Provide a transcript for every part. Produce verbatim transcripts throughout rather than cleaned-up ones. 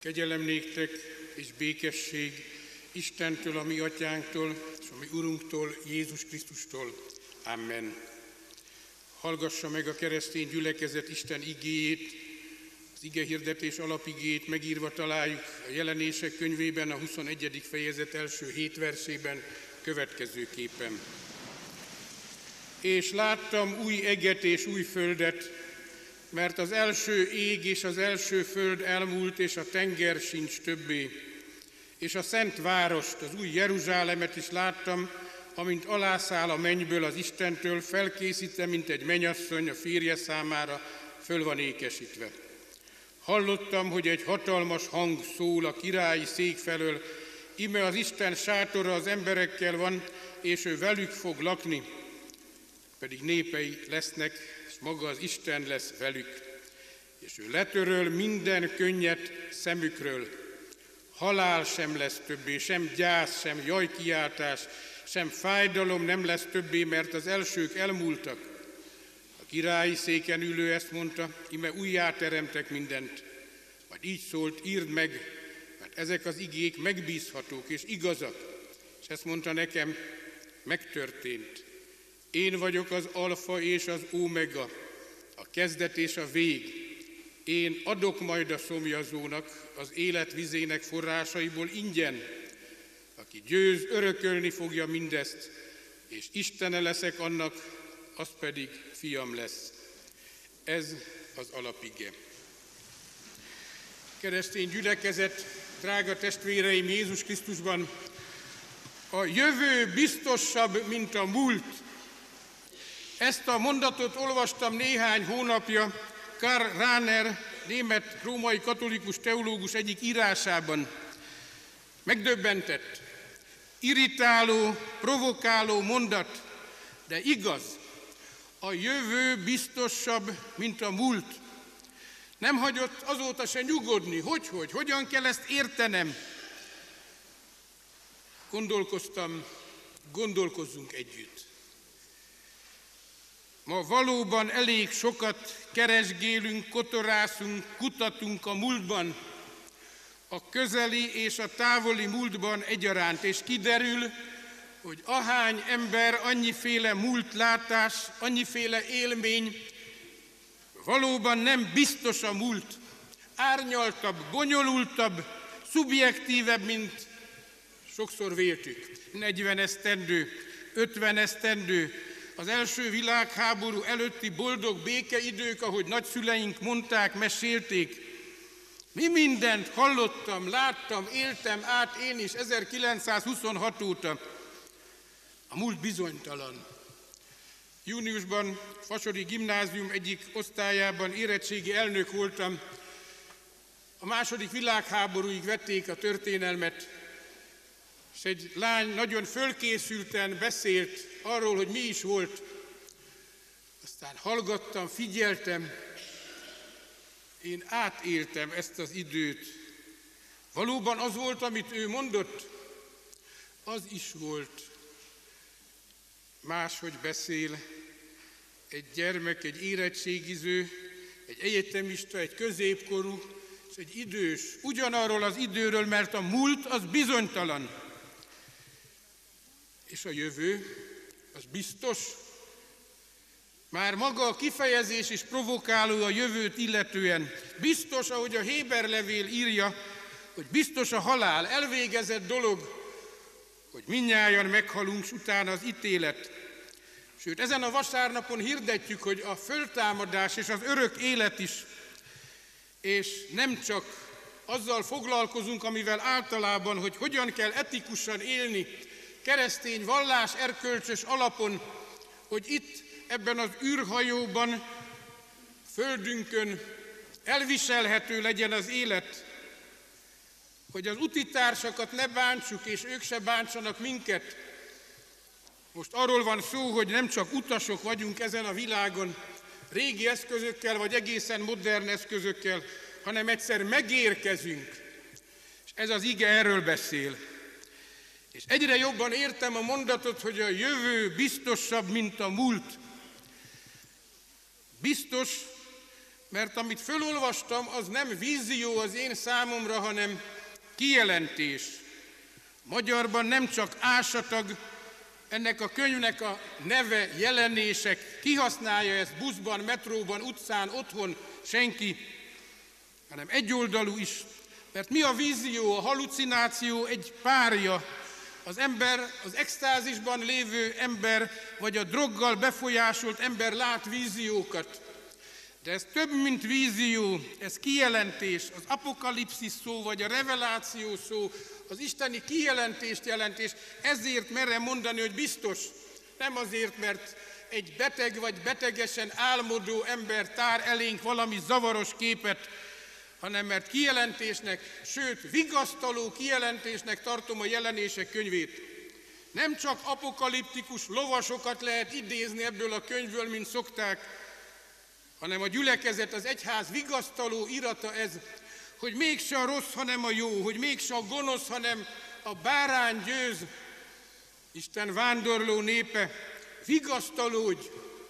Kegyelem néktek és békesség Istentől, a mi atyánktól, és a mi Urunktól, Jézus Krisztustól. Amen. Hallgassa meg a keresztény gyülekezet Isten igéjét, az igehirdetés alapigéjét megírva találjuk a Jelenések könyvében, a huszonegyedik fejezet első hét versében következőképpen. És láttam új eget és új földet, mert az első ég és az első föld elmúlt, és a tenger sincs többé. És a szent várost, az új Jeruzsálemet is láttam, amint alászáll a mennyből az Istentől, felkészítve, mint egy mennyasszony a férje számára, föl van ékesítve. Hallottam, hogy egy hatalmas hang szól a királyi szék felől, íme az Isten sátora az emberekkel van, és ő velük fog lakni, pedig népei lesznek, és maga az Isten lesz velük. És ő letöröl minden könnyet szemükről. Halál sem lesz többé, sem gyász, sem jajkiáltás, sem fájdalom nem lesz többé, mert az elsők elmúltak. A királyi széken ülő ezt mondta, íme újjáteremtek mindent. Majd így szólt, írd meg, mert ezek az igék megbízhatók és igazak. És ezt mondta nekem, megtörtént. Én vagyok az alfa és az omega, a kezdet és a vég. Én adok majd a szomjazónak, az élet vizének forrásaiból ingyen. Aki győz, örökölni fogja mindezt, és Istene leszek annak, az pedig fiam lesz. Ez az alapige. Keresztény gyülekezet, drága testvéreim Jézus Krisztusban, a jövő biztosabb, mint a múlt. Ezt a mondatot olvastam néhány hónapja Karl Rahner, német római katolikus teológus egyik írásában. Megdöbbentett, irritáló, provokáló mondat, de igaz. A jövő biztosabb, mint a múlt. Nem hagyott azóta se nyugodni. Hogy, hogy, hogyan kell ezt értenem? Gondolkoztam, gondolkozzunk együtt. Ma valóban elég sokat keresgélünk, kotorászunk, kutatunk a múltban, a közeli és a távoli múltban egyaránt, és kiderül, hogy ahány ember, annyiféle múltlátás, annyiféle élmény, valóban nem biztos a múlt, árnyaltabb, bonyolultabb, szubjektívebb, mint sokszor véltük. negyven esztendő, ötven esztendő, az első világháború előtti boldog békeidők, ahogy nagyszüleink mondták, mesélték. Mi mindent hallottam, láttam, éltem át én is ezerkilencszázhuszonhat óta. A múlt bizonytalan. Júniusban Fasori Gimnázium egyik osztályában érettségi elnök voltam. A második világháborúig vették a történelmet, és egy lány nagyon fölkészülten beszélt arról, hogy mi is volt. Aztán hallgattam, figyeltem, én átéltem ezt az időt. Valóban az volt, amit ő mondott, az is volt. Máshogy beszél egy gyermek, egy érettségiző, egy egyetemista, egy középkorú, és egy idős. Ugyanarról az időről, mert a múlt az bizonytalan. És a jövő, az biztos. Már maga a kifejezés is provokáló a jövőt illetően. Biztos, ahogy a Héber levél írja, hogy biztos a halál, elvégezett dolog, hogy mindnyájan meghalunk, s utána az ítélet. Sőt, ezen a vasárnapon hirdetjük, hogy a föltámadás és az örök élet is, és nem csak azzal foglalkozunk, amivel általában, hogy hogyan kell etikusan élni, keresztény vallás erkölcsös alapon, hogy itt ebben az űrhajóban, földünkön elviselhető legyen az élet, hogy az utitársakat ne bántsuk, és ők se bántsanak minket. Most arról van szó, hogy nem csak utasok vagyunk ezen a világon, régi eszközökkel, vagy egészen modern eszközökkel, hanem egyszer megérkezünk. És ez az ige erről beszél. És egyre jobban értem a mondatot, hogy a jövő biztosabb, mint a múlt. Biztos, mert amit fölolvastam, az nem vízió az én számomra, hanem kijelentés. Magyarban nem csak ásatag, ennek a könyvnek a neve jelenések, kihasználja ezt buszban, metróban, utcán, otthon senki, hanem egyoldalú is. Mert mi a vízió, a halucináció egy párja, az ember, az extázisban lévő ember, vagy a droggal befolyásolt ember lát víziókat. De ez több, mint vízió, ez kijelentés, az apokalipszis szó, vagy a reveláció szó, az isteni kijelentést jelentés, ezért merem mondani, hogy biztos, nem azért, mert egy beteg vagy betegesen álmodó ember tár elénk valami zavaros képet, hanem mert kijelentésnek, sőt, vigasztaló kijelentésnek tartom a Jelenések könyvét. Nem csak apokaliptikus lovasokat lehet idézni ebből a könyvből, mint szokták, hanem a gyülekezet, az egyház vigasztaló irata ez, hogy mégse a rossz, hanem a jó, hogy mégse a gonosz, hanem a bárány győz. Isten vándorló népe, vigasztalódj,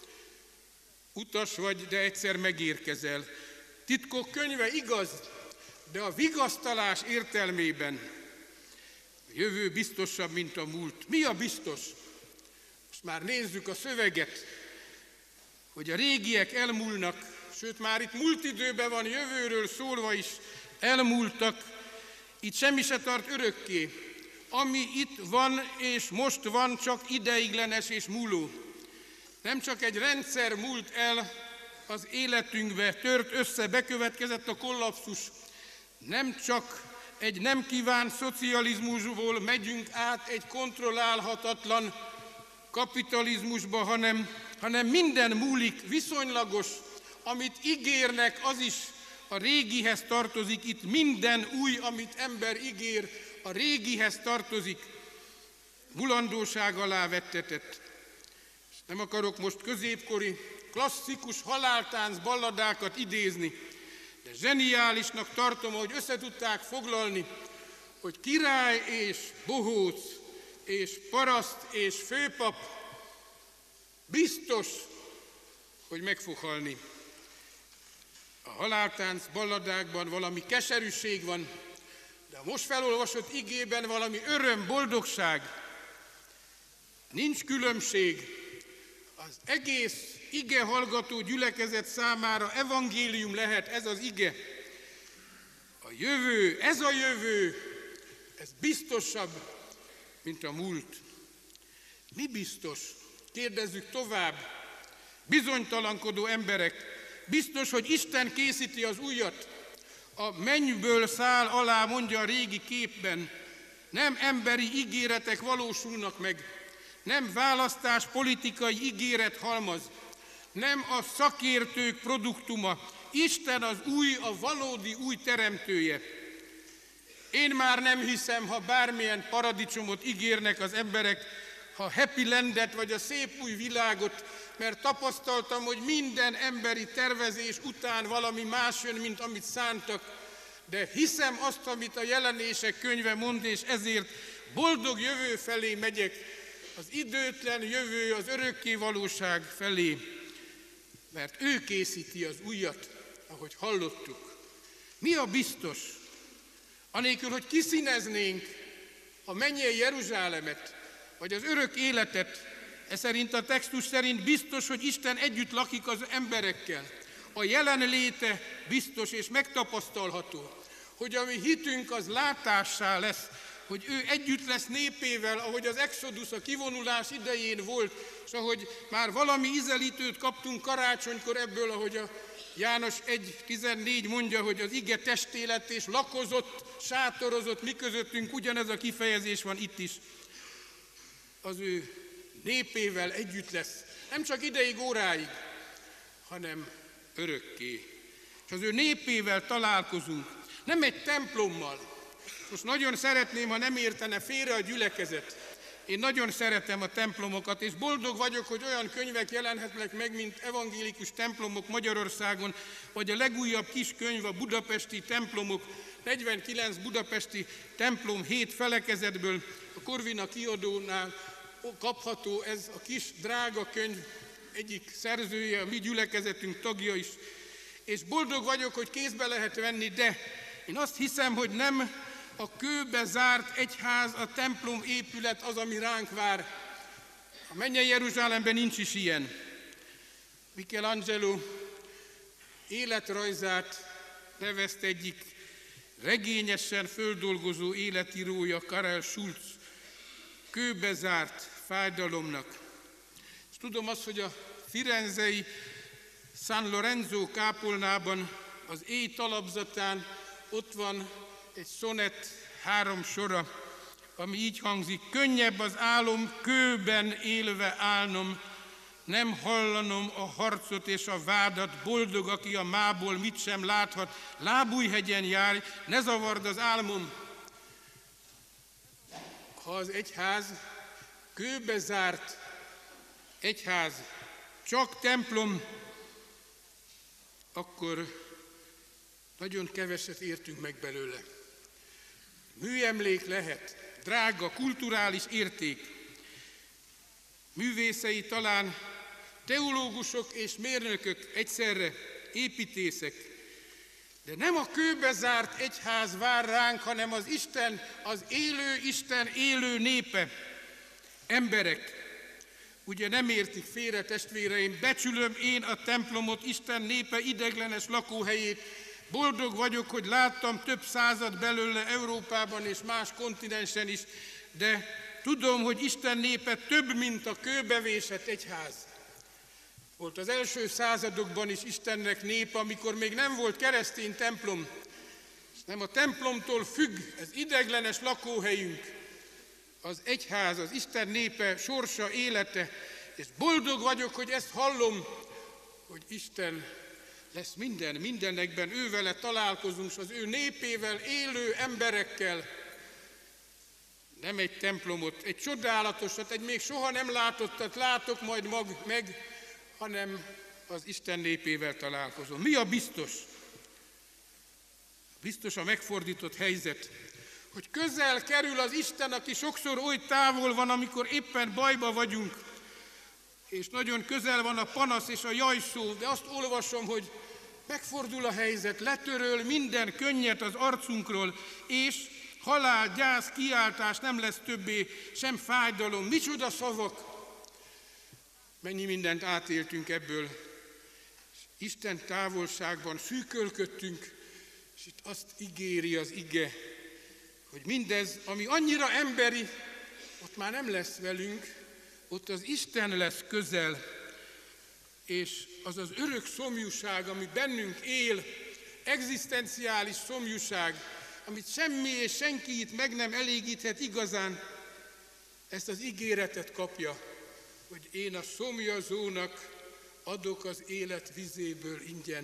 utas vagy, de egyszer megérkezel. Titkok könyve igaz, de a vigasztalás értelmében a jövő biztosabb, mint a múlt. Mi a biztos? Most már nézzük a szöveget, hogy a régiek elmúlnak, sőt már itt múlt időben van jövőről szólva is, elmúltak, itt semmi se tart örökké. Ami itt van és most van, csak ideiglenes és múló. Nem csak egy rendszer múlt el az életünkbe, tört össze, bekövetkezett a kollapszus. Nem csak egy nem kívánt szocializmusból megyünk át egy kontrollálhatatlan kapitalizmusba, hanem, hanem minden múlik, viszonylagos, amit ígérnek, az is a régihez tartozik. Itt minden új, amit ember ígér, a régihez tartozik, mulandóság alá vettetett. Nem akarok most középkori, klasszikus haláltánc balladákat idézni, de zseniálisnak tartom, hogy összetudták foglalni, hogy király és bohóc, és paraszt és főpap biztos, hogy meg fog halni. A haláltánc balladákban valami keserűség van, de a most felolvasott igében valami öröm, boldogság. Nincs különbség. Az egész ige hallgató gyülekezet számára evangélium lehet ez az ige. A jövő, ez a jövő, ez biztosabb, mint a múlt. Mi biztos? Kérdezzük tovább. Bizonytalankodó emberek, biztos, hogy Isten készíti az újat. A mennyből száll alá, mondja a régi képben. Nem emberi ígéretek valósulnak meg. Nem választás politikai ígéret halmaz. Nem a szakértők produktuma. Isten az új, a valódi új teremtője. Én már nem hiszem, ha bármilyen paradicsomot ígérnek az emberek, ha happy landet vagy a szép új világot, mert tapasztaltam, hogy minden emberi tervezés után valami más jön, mint amit szántak, de hiszem azt, amit a Jelenések könyve mond, és ezért boldog jövő felé megyek, az időtlen jövő, az örökké valóság felé, mert ő készíti az újat, ahogy hallottuk. Mi a biztos? Anélkül, hogy kiszíneznénk a mennyei Jeruzsálemet, vagy az örök életet, ez szerint a textus szerint biztos, hogy Isten együtt lakik az emberekkel. A jelenléte biztos és megtapasztalható, hogy a mi hitünk az látássá lesz, hogy ő együtt lesz népével, ahogy az Exodus, a kivonulás idején volt, és ahogy már valami ízelítőt kaptunk karácsonykor ebből, ahogy a János egy tizennégy mondja, hogy az ige testé lett és lakozott, sátorozott, mi közöttünk ugyanez a kifejezés van itt is. Az ő népével együtt lesz, nem csak ideig, óráig, hanem örökké. És az ő népével találkozunk, nem egy templommal. Most nagyon szeretném, ha nem értene félre a gyülekezet. Én nagyon szeretem a templomokat, és boldog vagyok, hogy olyan könyvek jelenhetnek meg, mint evangélikus templomok Magyarországon, vagy a legújabb kis könyv, a budapesti templomok, negyvenkilenc budapesti templom hét felekezetből, a Corvina kiadónál kapható ez a kis drága könyv, egyik szerzője, a mi gyülekezetünk tagja is. és boldog vagyok, hogy kézbe lehet venni, de én azt hiszem, hogy nem a kőbe zárt egyház, a templom épület az, ami ránk vár. A mennyei Jeruzsálemben nincs is ilyen. Michelangelo életrajzát nevezte egyik regényesen földolgozó életírója, Karel Schulz, kőbe zárt fájdalomnak. És tudom azt, hogy a firenzei San Lorenzo kápolnában az éj talapzatán ott van egy szonett három sora, ami így hangzik: könnyebb az álom kőben élve állnom, nem hallanom a harcot és a vádat, boldog, aki a mából mit sem láthat, lábújhegyen járj, ne zavard az álmom. Ha az egyház kőbe zárt egyház, csak templom, akkor nagyon keveset értünk meg belőle. Műemlék lehet, drága, kulturális érték. Művészei talán teológusok és mérnökök egyszerre, építészek. De nem a kőbe zárt egyház vár ránk, hanem az Isten, az élő Isten élő népe. Emberek, ugye nem értik félre, testvéreim, becsülöm én a templomot, Isten népe ideglenes lakóhelyét. Boldog vagyok, hogy láttam több század belőle Európában és más kontinensen is, de tudom, hogy Isten népe több, mint a kőbevésett egyház. Volt az első századokban is Istennek népe, amikor még nem volt keresztény templom. Nem a templomtól függ, ez ideglenes lakóhelyünk, az egyház, az Isten népe sorsa, élete, és boldog vagyok, hogy ezt hallom, hogy Isten lesz minden, mindenekben, ő vele találkozunk, az ő népével, élő emberekkel. Nem egy templomot, egy csodálatosat, egy még soha nem látottat látok majd mag, meg, hanem az Isten népével találkozom. Mi a biztos? Biztos a megfordított helyzet, hogy közel kerül az Isten, aki sokszor oly távol van, amikor éppen bajba vagyunk, és nagyon közel van a panasz és a jajszó, de azt olvasom, hogy megfordul a helyzet, letöröl minden könnyet az arcunkról, és halál, gyász, kiáltás nem lesz többé, sem fájdalom. Micsoda szavak! Mennyi mindent átéltünk ebből. Isten távolságban szűkölködtünk, és itt azt ígéri az ige, hogy mindez, ami annyira emberi, ott már nem lesz velünk, ott az Isten lesz közel, és az az örök szomjúság, ami bennünk él, egzisztenciális szomjúság, amit semmi és senki itt meg nem elégíthet igazán, ezt az ígéretet kapja, hogy én a szomjazónak adok az élet vizéből ingyen.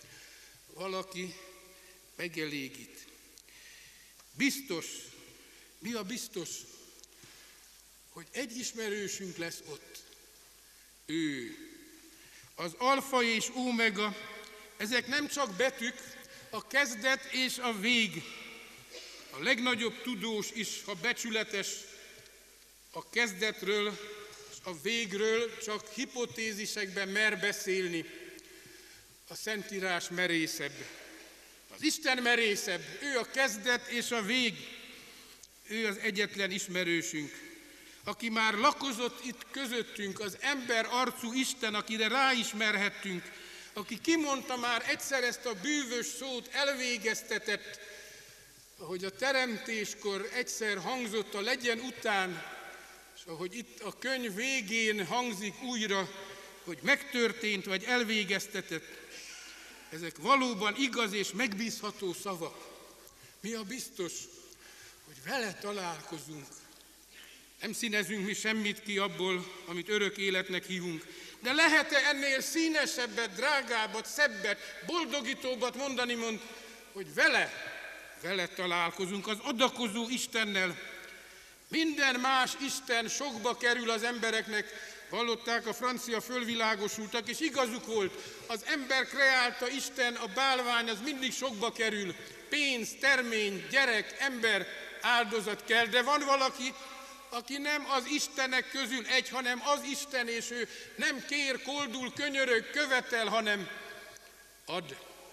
Valaki megelégít. Biztos, mi a biztos, hogy egy ismerősünk lesz ott. Ő. Az alfa és ómega, ezek nem csak betűk, a kezdet és a vég. A legnagyobb tudós is, ha becsületes, a kezdetről és a végről csak hipotézisekben mer beszélni. A Szentírás merészebb. Az Isten merészebb, ő a kezdet és a vég. Ő az egyetlen ismerősünk, aki már lakozott itt közöttünk, az ember arcú Isten, akire ráismerhettünk, aki kimondta már egyszer ezt a bűvös szót, elvégeztetett, ahogy a teremtéskor egyszer hangzott a legyen után, és ahogy itt a könyv végén hangzik újra, hogy megtörtént vagy elvégeztetett. Ezek valóban igaz és megbízható szavak. Mi a biztos, hogy vele találkozunk. Nem színezünk mi semmit ki abból, amit örök életnek hívunk, de lehet-e ennél színesebbet, drágábbat, szebbet, boldogítóbbat mondani, mond, hogy vele, vele találkozunk, az adakozó Istennel. Minden más Isten sokba kerül az embereknek, hallották, a francia fölvilágosultak, és igazuk volt, az ember kreálta Isten, a bálvány, az mindig sokba kerül. Pénz, termény, gyerek, ember, áldozat kell, de van valaki, aki nem az istenek közül egy, hanem az Isten, és ő nem kér, koldul, könyörög, követel, hanem ad.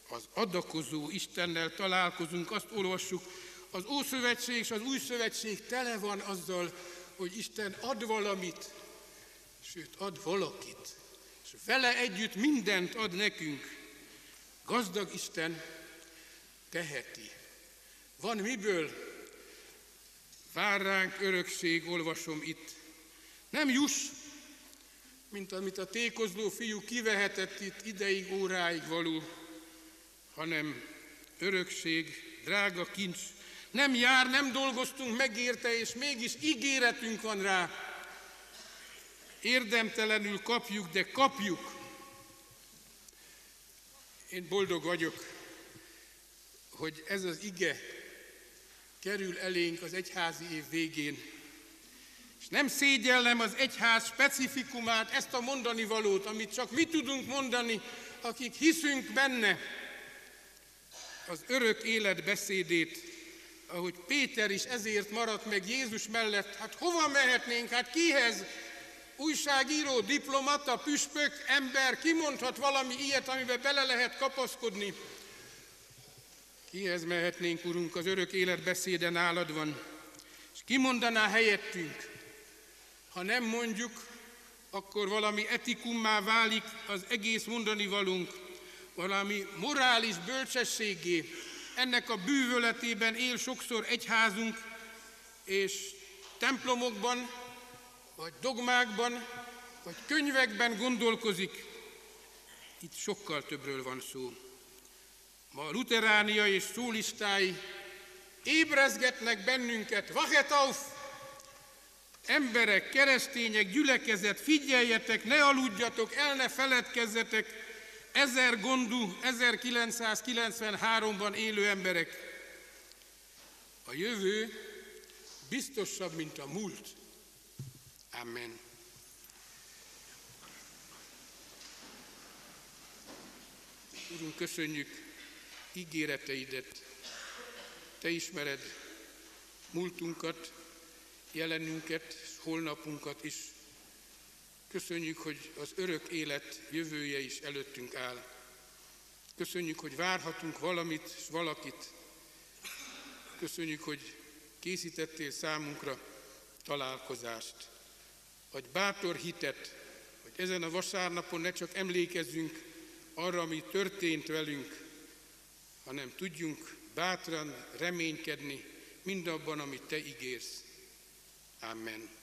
az adakozó Istennel találkozunk, azt olvassuk, az Ószövetség és az Új Szövetség tele van azzal, hogy Isten ad valamit, sőt ad valakit, és vele együtt mindent ad nekünk. Gazdag Isten teheti. Van miből, vár ránk örökség, olvasom itt. Nem juss, mint amit a tékozló fiú kivehetett itt ideig, óráig való, hanem örökség, drága kincs. Nem jár, nem dolgoztunk meg érte, és mégis ígéretünk van rá. Érdemtelenül kapjuk, de kapjuk. Én boldog vagyok, hogy ez az ige kerül elénk az egyházi év végén. És nem szégyellem az egyház specifikumát, ezt a mondani valót, amit csak mi tudunk mondani, akik hiszünk benne, az örök élet beszédét, ahogy Péter is ezért maradt meg Jézus mellett. Hát hova mehetnénk, hát kihez? Újságíró, diplomata, püspök, ember, ki mondhat valami ilyet, amiben bele lehet kapaszkodni? Kihez mehetnénk, Urunk, az örök élet beszéde nálad van, és ki mondaná helyettünk? Ha nem mondjuk, akkor valami etikummá válik az egész mondani valunk, valami morális bölcsességé. Ennek a bűvöletében él sokszor egyházunk, és templomokban, vagy dogmákban, vagy könyvekben gondolkozik. Itt sokkal többről van szó. Ma a luteránia és szólistái ébrezgetnek bennünket. Wachet auf! Emberek, keresztények, gyülekezet, figyeljetek, ne aludjatok, el ne feledkezzetek, ezer gondú, ezerkilencszázkilencvenháromban élő emberek. A jövő biztosabb, mint a múlt. Amen. Urunk, köszönjük ígéreteidet. Te ismered múltunkat, jelenünket, holnapunkat is. Köszönjük, hogy az örök élet jövője is előttünk áll. Köszönjük, hogy várhatunk valamit és valakit. Köszönjük, hogy készítettél számunkra találkozást. Adj bátor hitet, hogy ezen a vasárnapon ne csak emlékezzünk arra, ami történt velünk, hanem tudjunk bátran reménykedni mindabban, amit Te ígérsz. Amen.